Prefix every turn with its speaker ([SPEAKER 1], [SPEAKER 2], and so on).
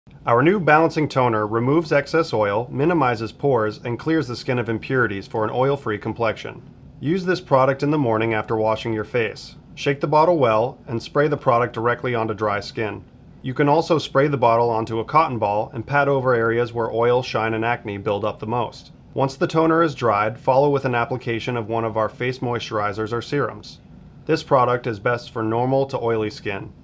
[SPEAKER 1] Our new balancing toner removes excess oil, minimizes pores, and clears the skin of impurities for an oil-free complexion. Use this product in the morning after washing your face. Shake the bottle well and spray the product directly onto dry skin. You can also spray the bottle onto a cotton ball and pat over areas where oil, shine, and acne build up the most. Once the toner is dried, follow with an application of one of our face moisturizers or serums. This product is best for normal to oily skin.